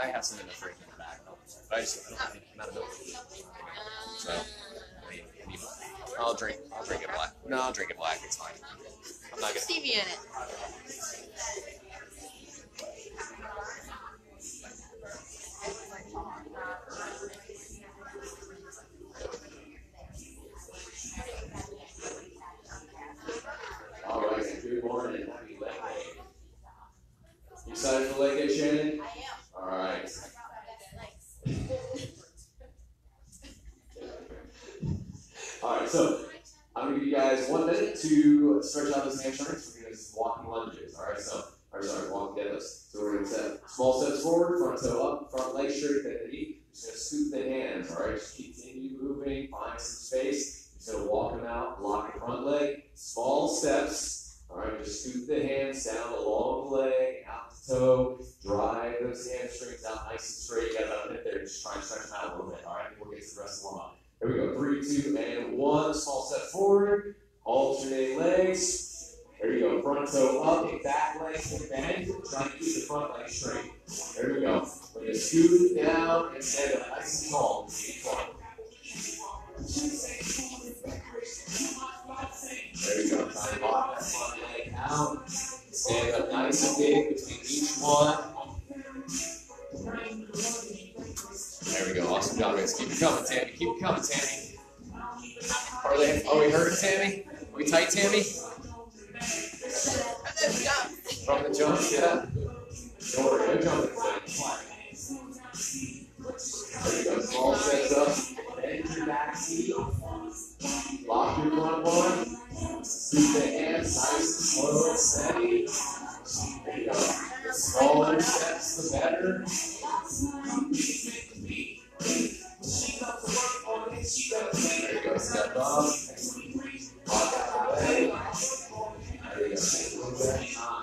have some in the fridge in the back. But I don't have any amount of milk. So I'll drink it black. No, I'll drink it black. It's fine. I'm not gonna. Stevia in it. All right, good morning. Happy leg day. You excited for leg day, Shannon? I am. All right. All right, so I'm going to give you guys 1 minute to stretch out those hamstrings. We're going to do walking lunges. All right, walking deadlifts. So we're going to set small steps forward, front toe up, front leg straight, bend the knee. Just going to scoop the hands. All right, just continue moving, find some space. Just going to walk them out, lock the front leg. Small steps. All right, just scoop the hands down along the leg, out the toe. Drive those hamstrings out nice and straight. You got about a minute there. Just try and stretch them out a little bit. All right, we'll get to the rest of the warm up. Here we go. 3, 2, and 1. Small step forward. Alternate legs. There you go. Front toe up. Kick back leg to bend. Try to keep the front leg straight. There we go. We're going to scoot down and stand up nice and tall. There you go. Try to lock that front leg out. Stand up nice and big between each one. There we go. Awesome job, guys. Keep it coming, Tammy. Keep it coming, Tammy. Are we hurting, Tammy? Are we tight, Tammy? From the jump, yeah. Don't worry, no jumping today. There you go. Small steps up. Bend your back knee. Lock your front one. Scoop the hands nice and slow and steady. There you go. The smaller steps, the better. There you go, step up. Walk out the leg. There you go, take a little bit of time.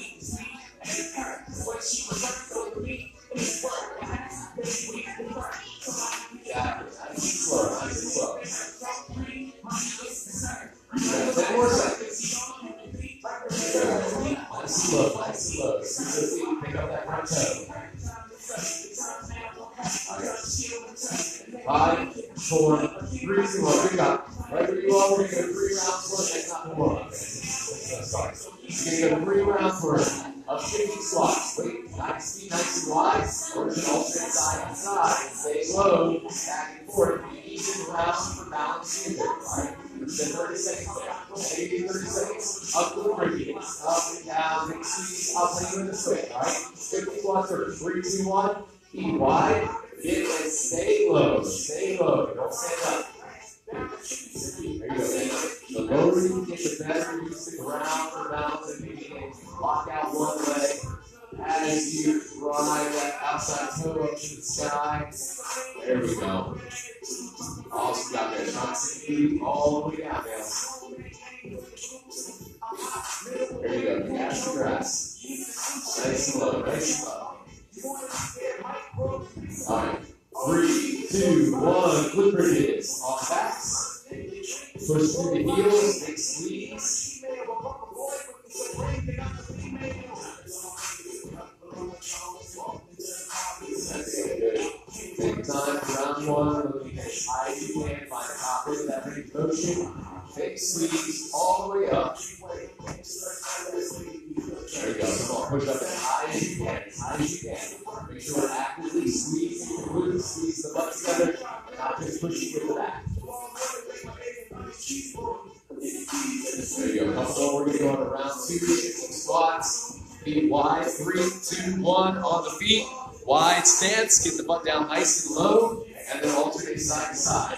Exactly, nice and slow, nice and slow. 10 more seconds. Nice and slow, nice and slow. Pick up that front toe. 5, 4, 3, 2, 1. Good job. Right where you are, we're going to go 3 rounds worth. That's not the one. Sorry. We're going to go 3 rounds worth of 50 squats. Wait, nice feet, nice and wide. Or just alternate side to side. Stay low, back and forth. Even rounds for balance music. Alright? Spend 30 seconds there. Maybe 30 seconds. Up to the breaking. Up and down. Big squeeze. I'll take you in the swing. Alright? 50 squats first. 3, 2, 1. Keep wide. Get and stay low. Stay low. Don't stand up. There you go, man. The lower you get, the better you stick around for balance and begin. Lock out one leg as you drive that outside toe up to the sky. There we go. Awesome job there. Try to see all the way down, man. There you go. Catch the grass. Nice and low. Nice and low. Alright. 3, 2, 1. Flip bridges. On backs. Push through the heels. Big squeeze. That's good. Take time for round 1. Looking as high as you can. Find the top end of that range of motion. Big squeeze all the way up. There you go. Come on. Push up as high as you can. As high as you can. Make sure we're actively squeezing the glutes. Squeeze the butt together. Not just pushing with the back. There you go. Couple more. We're going to go on to round 2. 60 squats. Feet wide. 3, 2, 1. On the feet. Wide stance. Get the butt down nice and low. And then alternate side to side.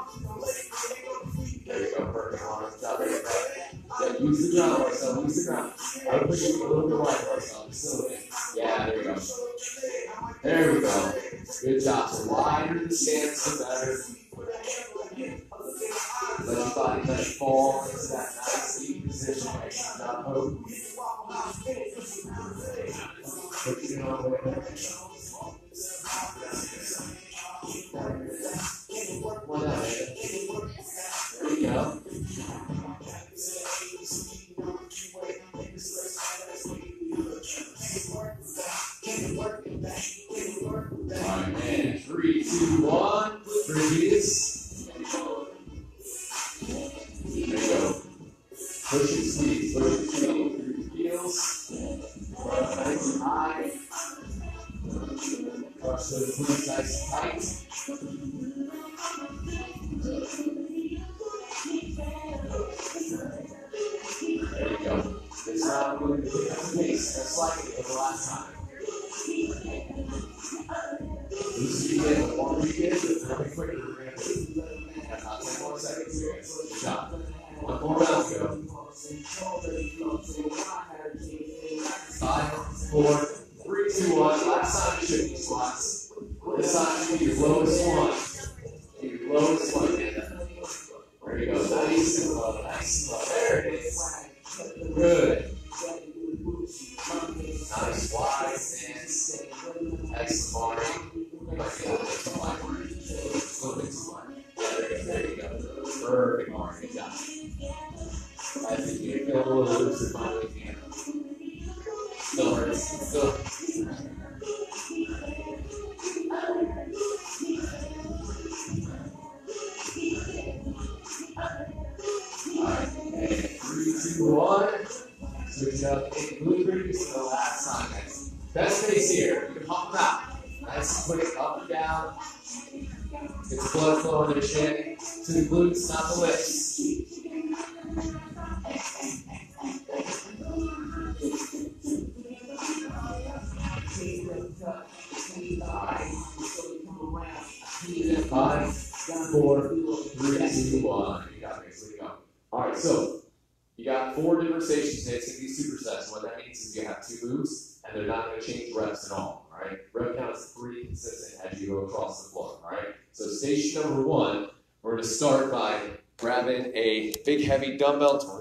There you go. Perfect. Stop it. Yeah, use the ground, Marcel. Use the ground. I would push it a little bit wide, Marcel. Yeah, there you go. There we go. Good job. So wider the stance, the better. Let your body kind of fall into that nice deep position. Not hope. Push it on the way there. One out, man. There you go. There heels. Nice and high. Crush those glutes nice and tight. There you go. This round we're going to pick up the pace just like it did the last time. Looser you get, the longer you get, the quicker we're going to be. That's not 10 more seconds here. Good job. One more round to go. 5, 4, 3, 2, 1. Last time you should be squats. This time should be your lowest one. Your lowest one. There you go. Nice and low. Nice and low. There it is. Good. Nice wide stance. Excellent, Marty. You might be a little bit too wide. A little bit too wide. There you go. Perfect, Marty. Good job. I think you can feel a little looser finally. Still hurts. Still. Alright, and 3, 2, 1. Switch up in glute for the last time, guys. Best pace here. You can pump them out. Nice and quick, up and down. Get the blood flowing to the shin, to the glutes, not the lips. Five, 4, 3, 2, 1. You got this. There you go. All right, so you got 4 different stations today. It's going to be supersets. What that means is you have 2 moves, and they're not going to change reps at all. All right, rep count is pretty consistent as you go across the floor. All right, so station number 1, we're going to start by grabbing a big heavy dumbbell.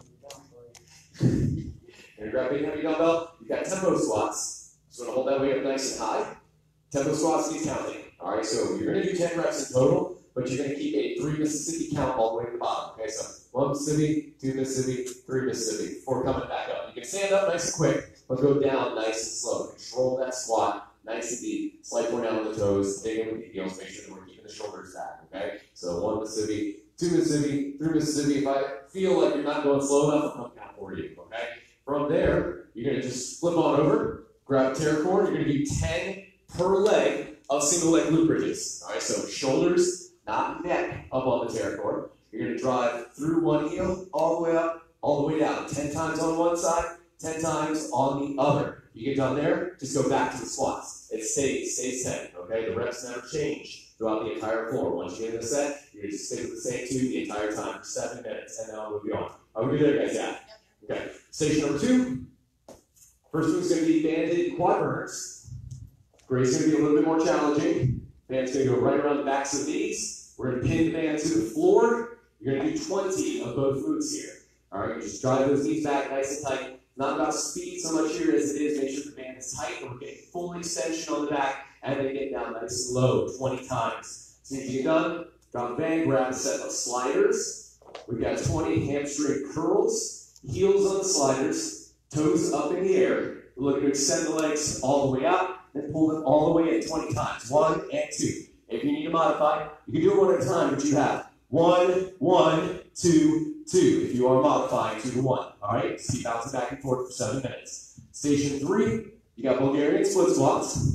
You're going to grab a big heavy dumbbell. You've got tempo squats. So we're going to hold that weight up nice and high. Tempo squats need counting. All right, so you're going to do 10 reps in total, but you're going to keep a 3 Mississippi count all the way to the bottom. Okay, so 1 Mississippi, 2 Mississippi, 3 Mississippi, before coming back up. You can stand up nice and quick, but go down nice and slow. Control that squat nice and deep. Slight point out on the toes, dig in with the heels, make sure that we're keeping the shoulders back. Okay, so 1 Mississippi, 2 Mississippi, 3 Mississippi. If I feel like you're not going slow enough, I'll come down for you. Okay, from there, you're going to just flip on over, grab a tear cord. You're going to do 10 per leg of single leg glute bridges. All right, so shoulders, not neck, up on the tear cord. You're going to drive through one heel, all the way up, all the way down. 10 times on one side, 10 times on the other. You get done there, just go back to the squats. It stays 10, okay? The reps never change throughout the entire floor. Once you get in the set, you're going to stick with the same 2 the entire time for 7 minutes, and then I'll move you on. Are we good there, guys? Yeah. Okay. Station number 2. First move is going to be banded quad burners. Grade's going to be a little bit more challenging. Band's going to go right around the backs of the knees. We're going to pin the band to the floor. You're going to do 20 of both moves here. All right, you just drive those knees back nice and tight. Not about speed so much here as it is make sure the band is tight and we're getting full extension on the back and then get down nice and low 20 times. As soon as you get done, drop the band, grab a set of sliders. We've got 20 hamstring curls, heels on the sliders, toes up in the air. We're looking to extend the legs all the way out. Then pull them all the way in 20 times. 1 and 2. If you need to modify, you can do it 1 at a time, but you have 1, 1, 2, 2. If you are modifying 2 to 1. All right? Just keep bouncing back and forth for 7 minutes. Station 3, you got Bulgarian split squats.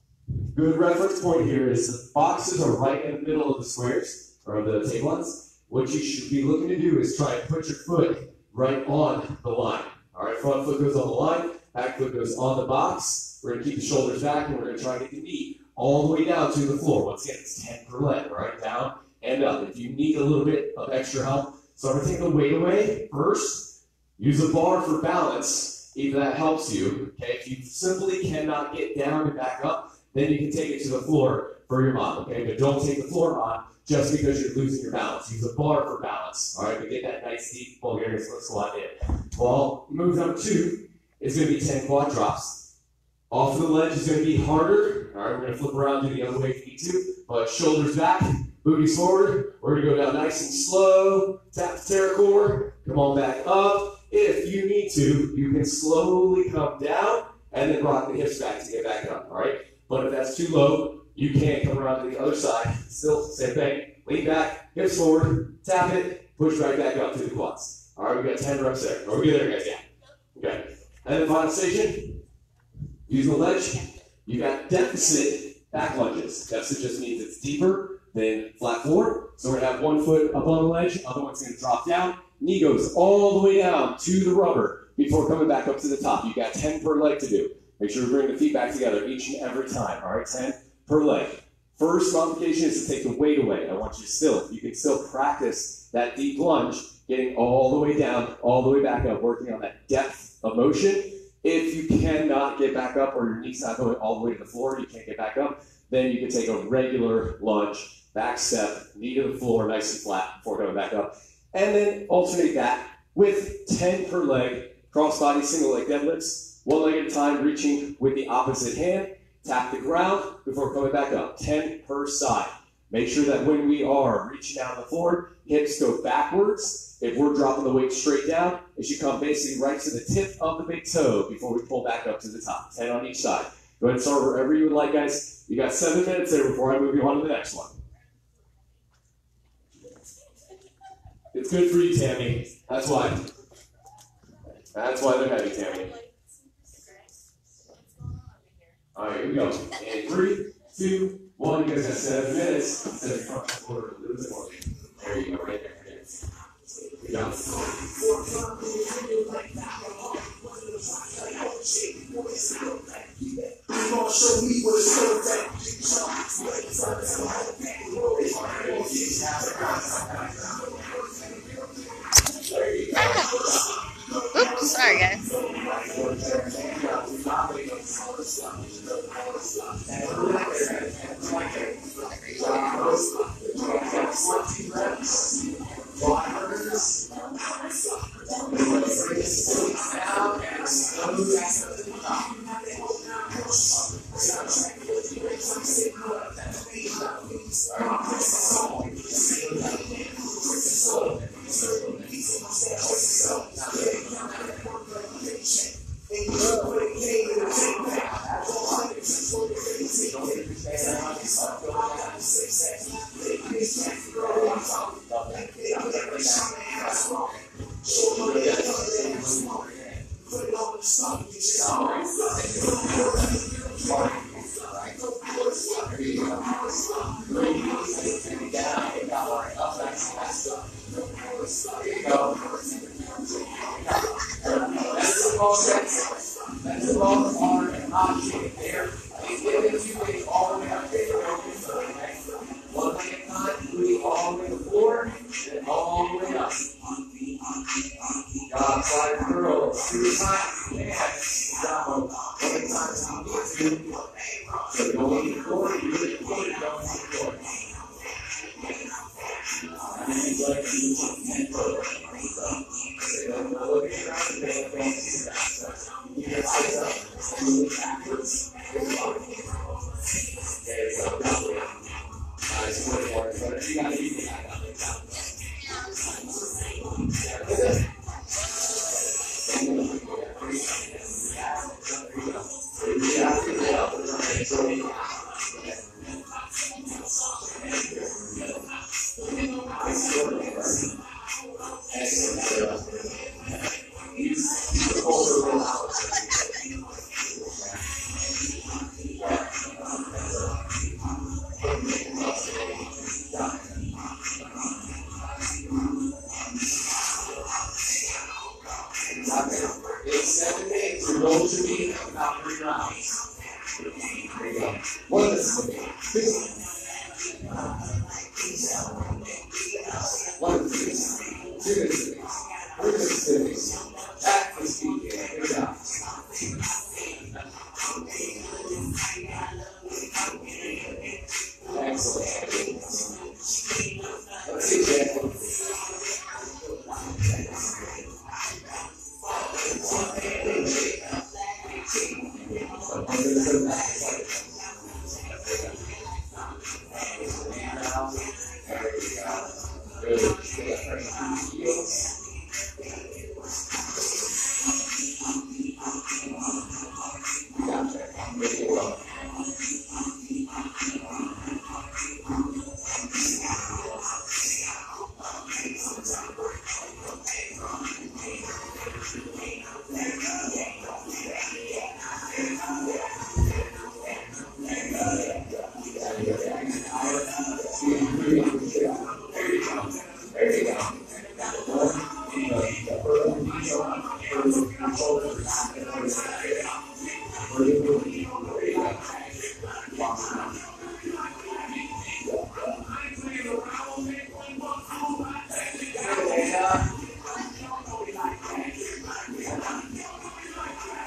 Good reference point here is the boxes are right in the middle of the squares, or the tablets. What you should be looking to do is try and put your foot right on the line. All right? Front foot goes on the line, back foot goes on the box. We're going to keep the shoulders back, and we're going to try and get the knee all the way down to the floor. Once again, it's 10 per leg, all right? Down and up. If you need a little bit of extra help, so I'm going to take the weight away first. Use a bar for balance, if that helps you. Okay, if you simply cannot get down and back up, then you can take it to the floor for your mod, okay? But don't take the floor mod just because you're losing your balance. Use a bar for balance, all right? But get that nice deep Bulgarian split squat in. Well, move number 2 is going to be 10 quad drops. Off of the ledge is going to be harder. All right, we're going to flip around, do the other way if you need to. But shoulders back, booties forward. We're going to go down nice and slow. Tap the tear cord. Come on back up. If you need to, you can slowly come down and then rock the hips back to get back up. All right. But if that's too low, you can come around to the other side. Still, same thing. Lean back, hips forward, tap it, push right back up to the quads. All right, we got 10 reps there. Are we good there, guys? Yeah. Okay. And then final station, using the ledge, you got deficit back lunges. Deficit just means it's deeper than flat floor. So we're gonna have one foot up on the ledge, other one's gonna drop down. Knee goes all the way down to the rubber before coming back up to the top. You got 10 per leg to do. Make sure to bring the feet back together each and every time, all right? 10 per leg. First modification is to take the weight away. I want you can still practice that deep lunge, getting all the way down, all the way back up, working on that depth of motion. If you cannot get back up or your knee's not going all the way to the floor, you can't get back up, then you can take a regular lunge, back step, knee to the floor, nice and flat before coming back up. And then alternate that with 10 per leg, cross body single leg deadlifts, one leg at a time, reaching with the opposite hand. Tap the ground before coming back up, 10 per side. Make sure that when we are reaching down on the floor, hips go backwards. If we're dropping the weight straight down, it should come basically right to the tip of the big toe before we pull back up to the top, 10 on each side. Go ahead and start wherever you would like, guys. You got 7 minutes there before I move you on to the next one. It's good for you, Tammy. That's why. That's why they're heavy, Tammy. All right, here we go. And 3, 2, 1. You guys have 7 minutes. Set your front forward a little bit more. There you go, right there. Here we go. Show me what it's Oops, sorry guys.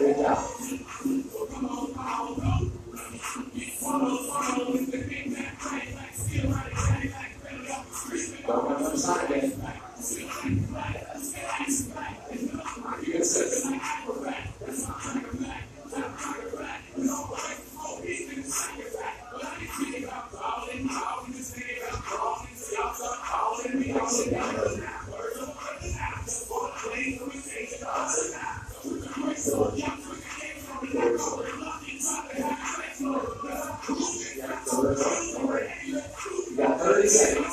Good job. Don't have much time again. You can sit. You got 30 seconds.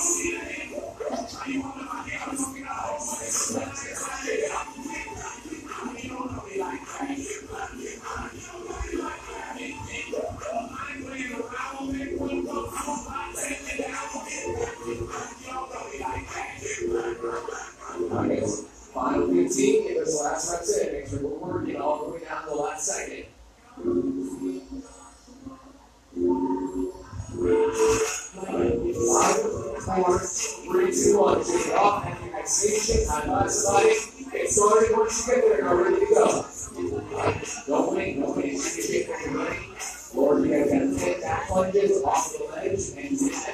Okay, final 15, give us the last reps in. Make sure we're working all the way down to the last second. 5, 4, 3, 2, 1. Take it off. And your next station. High five somebody. Get started once you get there. You're ready to go. Don't wait. Don't wait. You can take your money. Or you guys got to take back lunges off the ledge and do that.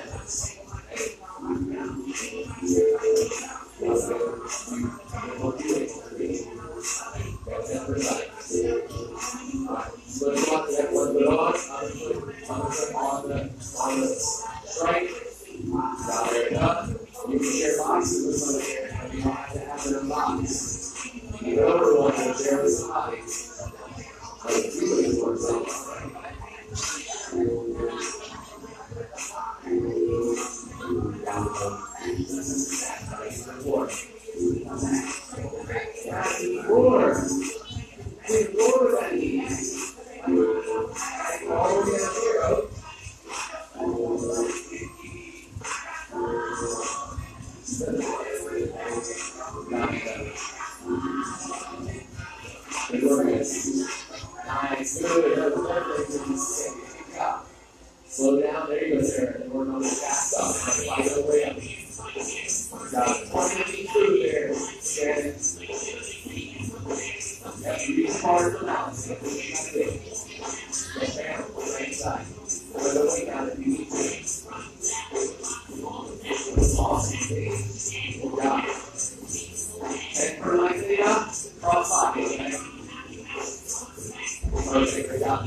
So you want that one foot on the strike. Now there you go. You can share boxes with somebody here. You don't have to have it in a box. You go over one and share with somebody. Like it really works out. Nice, good. Slow down, there you go, Sarah. And work on the fast stuff. Fight the way up. Got 20 feet through there. Stand it. Yep, you reach hard for balance. Get down, right side. Put the weight down if you need to. Awesome. Good job. And for like the cross pocket, okay? Perfect, good job.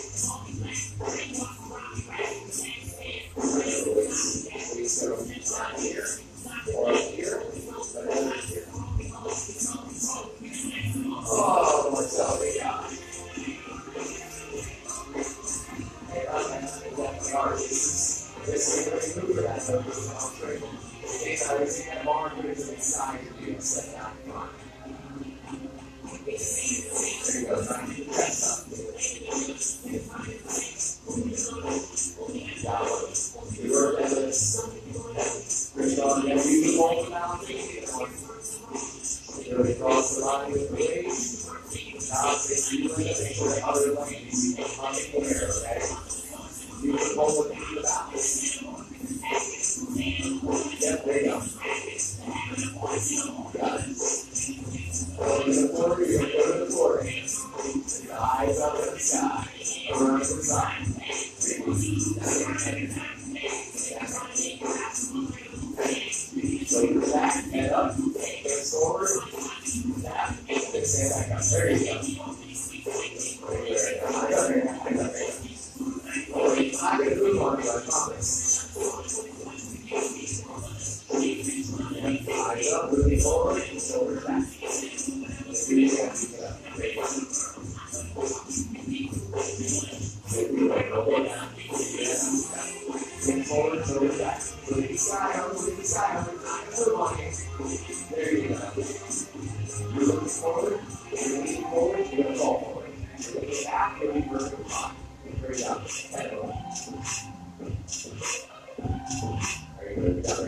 Here, or here, here. Oh, what's up, big guy? This is really good for that, so I'll trade. Anytime you see that bar, put it to the side and you set down. There you go, trying to keep that up. You work at this. Bring on that beautiful balancing. Really cross the line with the weight. Now take you and make sure the other lanes are in the air, okay? You can hold it in the balance. Yep, there you go. Got it. Go to the floor, you're going to go to the floor. Your eyes up at the sky. Around to the side. So you back, head up, face forward, tap, then stand back up. There you go. I got there. Oh, I'm going to move on to I promise. Eyes up, moving forward, shoulders back. Let's do it again. There you go. Moving forward, shoulders back. Moving side up, moving side up. There you go. You're looking forward, you're leaning forward, you're going to fall forward. You're looking back, you're looking vertical top. Very good. Head over. Very good. Very good.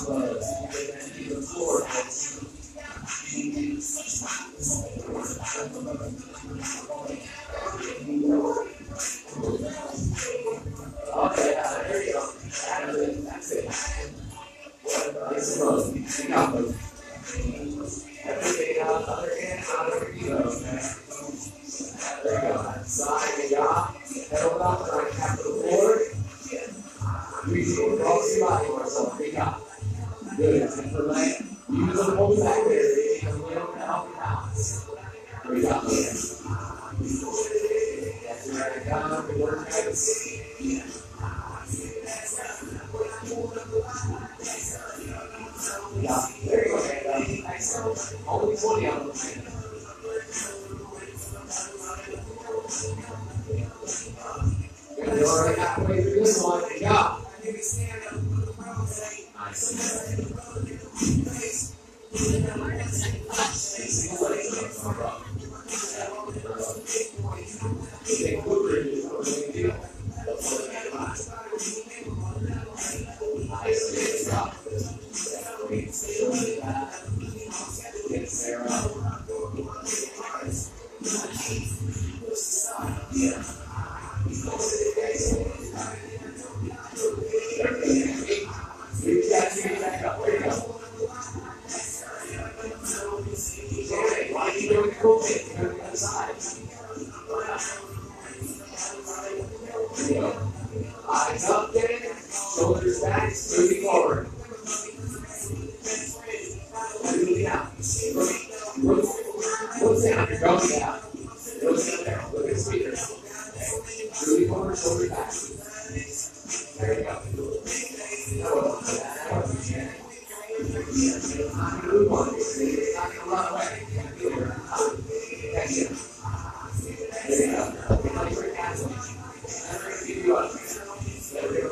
buzz. Keep the floor. Okay, there you go. That's it. Nice and low. You got those. Everything out, other hand, other ego. Okay. There you go. Side, you got. Head over up, right, tap to the floor. Reach it, cross your body, Marcel. There you go. Good. And for leg, use the whole back there. You can lay over to help you balance. There you go. That's right, down, good work, guys. Yeah, there you go, man. Nice. Only 20 on them. You're already halfway through this one. Good job. Nice. Eyes up, get it. Shoulders back, moving forward. Moving down. Look down, you're going down. Look down there, look at the speaker. Moving forward, shoulders back. There you go. Move on. It's not going to run away. Catch it. There you go. Like your athlete. Keep you up. There we go.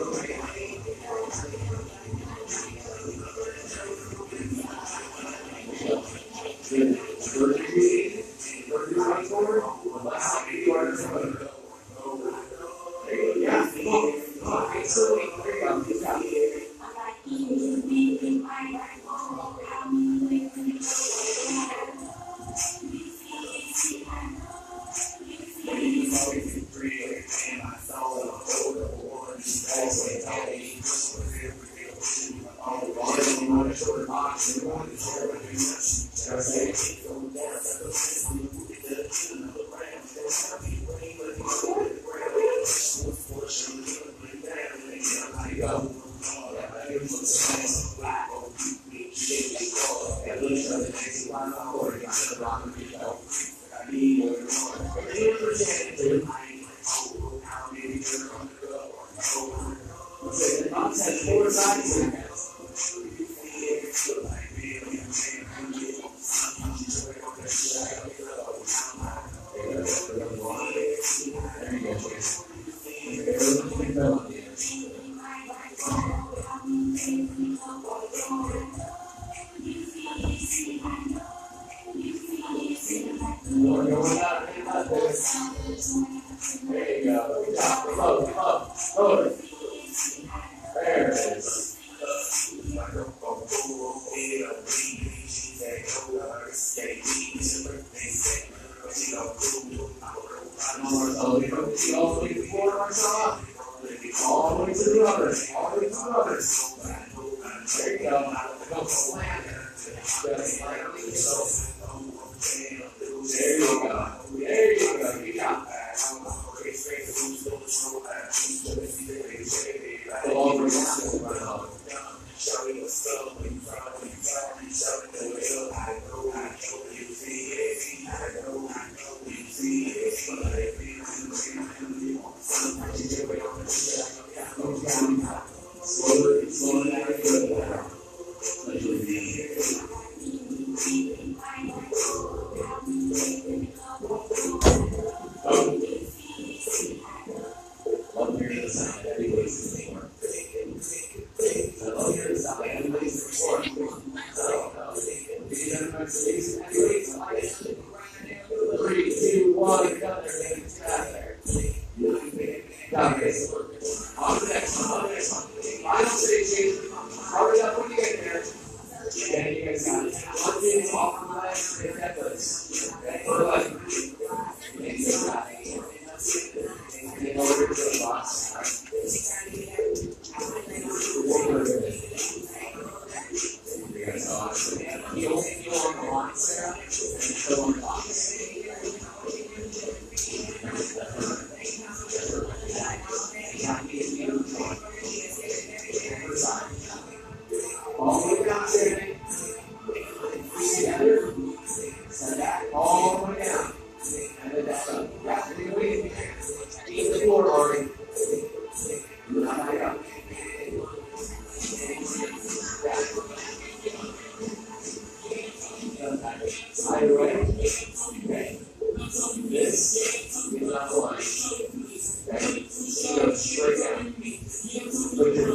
Final stage, hurry up when you get there.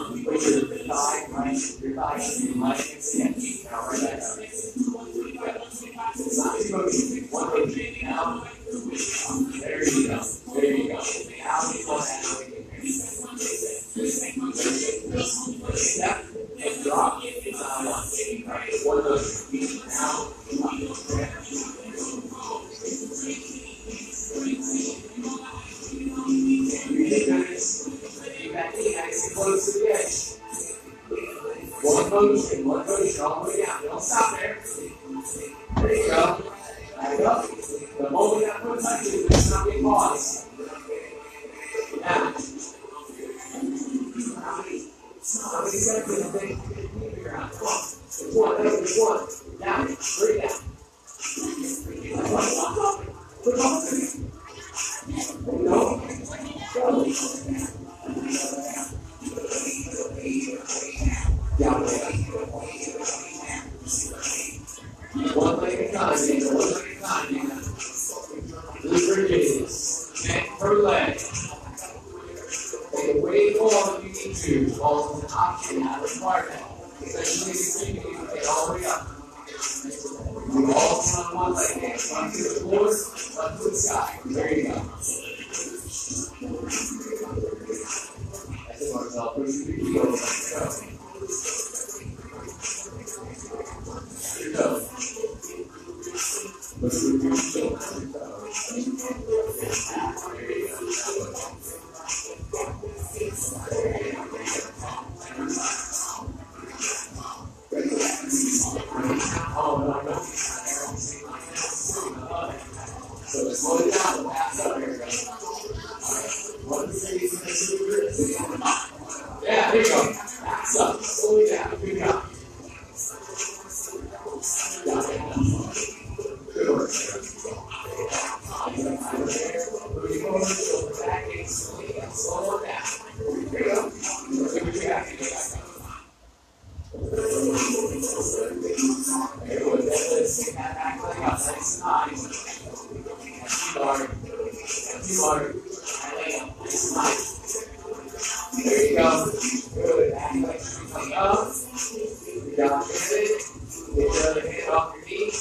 Put your thigh, right? Your thigh should be right against the edge. Now, right back up. It's not too much. One rotation. Now, there you go. There you go. Now, we want to add step and drop. One motion. Now, close to the edge. One motion, all the way down. Don't stop there. There you go. Back up. The moment that foot touches, it's not being paused. Now, how many seconds do you think you can keep your ground? Come on. There's one. There's one. Down. Straight down. Put on the feet. There you go. Go. Down there. One leg at a time, Nina. One leg at a time, Nina. Really bridges. Neck per leg. Take it way more if you need to. Balls is an option, not a requirement. Especially if you need to take all the way up. You all on one leg there. One to the floor, one to the sky. There you go. That's it, Marcel. Put your big heels. Go. Here you go. Let's do your heels. There you go. Oh, no. So slow it down. Pass up here, guys. Yeah, there you go. Pass up. Slow it down. Good job. Good work. Moving forward, shoulder back, slow it down. There you go. Look at your back. Very good. Let's take that back leg up. Nice and high. T-bar. Nice and high. There you go. Good. Back leg should be coming up. Good job. Get your other hand off your knee.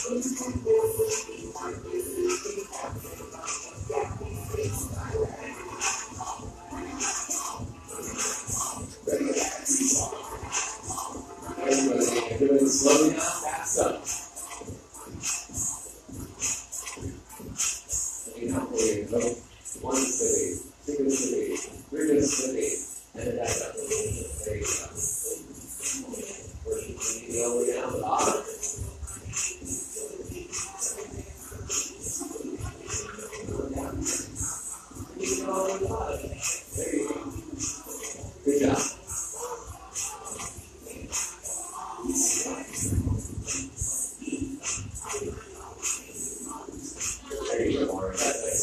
Good. Slowly down. Pass up. One city, two city, three city, and then back up. There you go. Working the all the way down the bottom. There you go. Good job. There you go, Warren. That's it.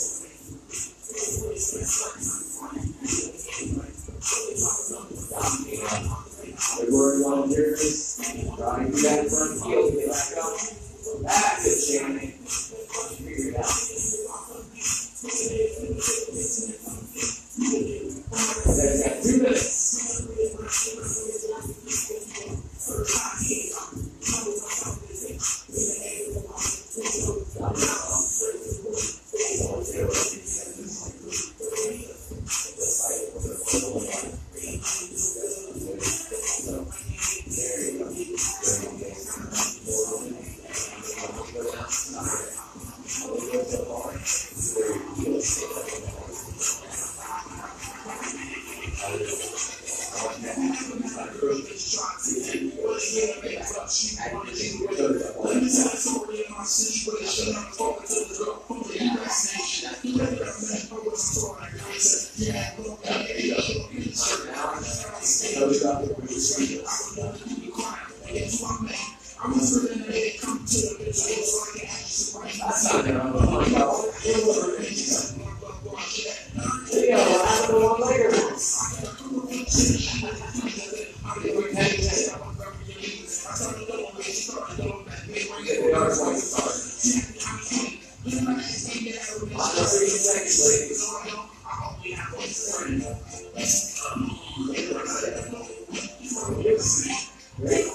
Good work, volunteers. Drawing through that front heel. Get back up. That's it, Shannon. Figure it out. That's got 2 minutes. weights. Ready?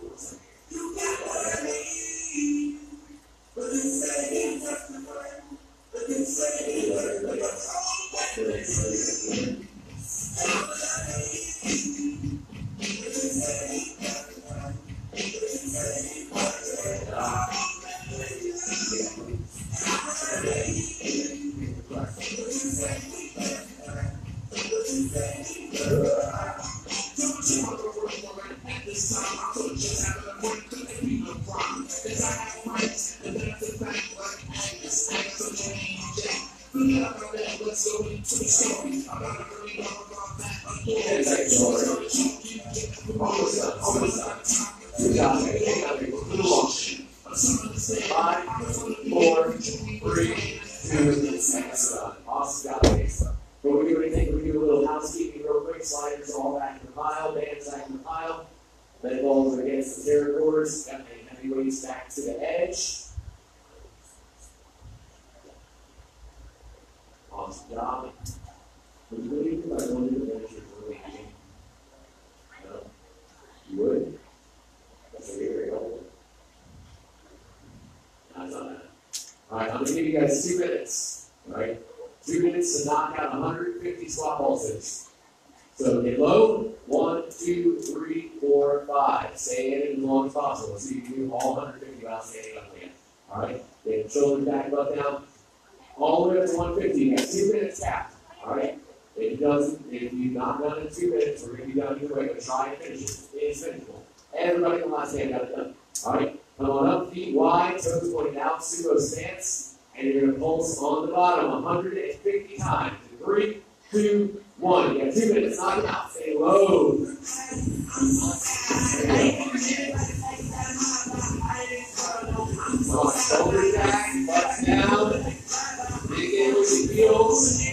Good job. Hang on, a little long. 5, 4, 3, 2, that's done. Awesome job, guys. But we do anything, we do a little housekeeping real quick. Sliders all back in the pile, bands back in the pile. Lead balls are against the terror cords. Got the heavy weights back to the edge. Awesome job. Would you really do? I don't do the bench really. No. You would? That's a very helpful. That's not bad. Alright, I'm going to give you guys 2 minutes. Alright? 2 minutes to knock out 150 squat pulses. So get low. 1, 2, 3, 4, 5. Stay in it as long as possible. So you can do all 150 without standing up again. Alright? Get shoulders back, butt down. All the way up to 150. You got 2 minutes capped. Alright? If you've not done it in 2 minutes, we're going to be done either way, but try and finish it. It's finishable. Everybody in the last hand got it done. Alright? Come on up, feet wide, toes pointed out, sumo stance, and you're going to pulse on the bottom 150 times. 3, 2, 1. You got 2 minutes. Knock it out. Stay low. Come on, shoulders back, butt down. Dig in with your heels.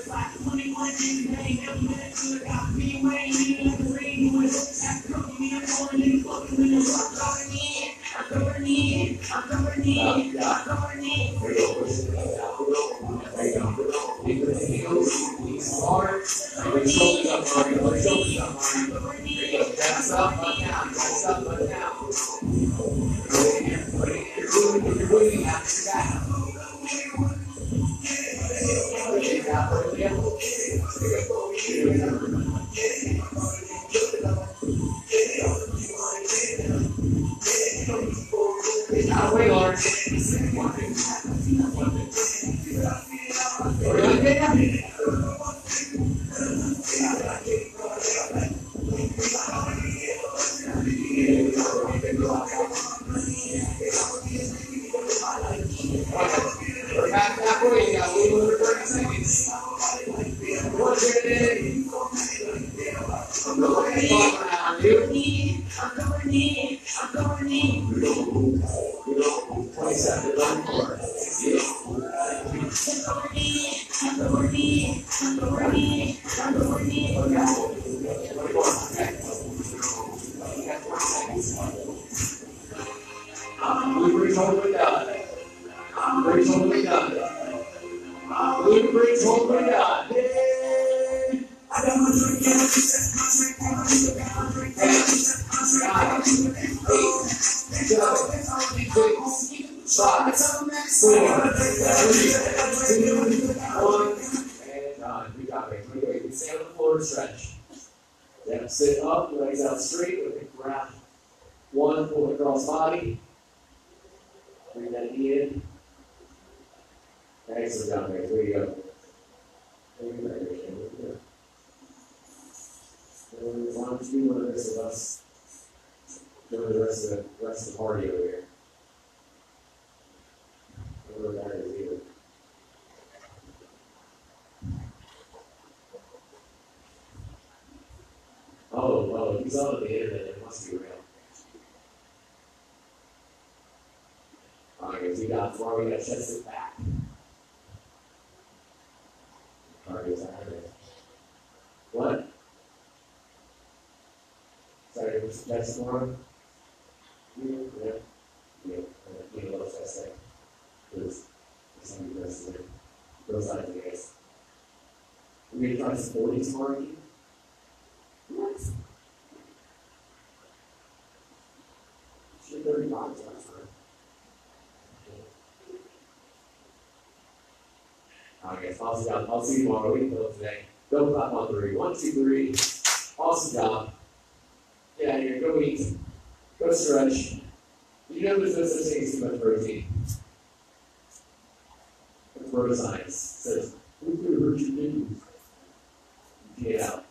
Sit up, legs out straight, with the grab. 1, pull across body. Bring that knee in. Excellent job, guys. There you go. Why don't you do one of this with us? Doing the rest of the party over here. Whatever that is either. Oh, he's on the internet. It must be real. Alright, guys, we got chest and back. Alright, is that it? What? Sorry, that's more? Yeah. Yeah, love chest thing. Because it's going to be the rest of it. Those sides, guys. We're going to try some 40 tomorrow. What? 35. Okay, awesome job. I'll see you tomorrow. We can go today. Go clap on 3. 1, 2, 3. Awesome job. Get out of here. Go eat. Go stretch. You know there's no such thing as too much protein. Neuroscience says, who's going to hurt your kidneys? Get out.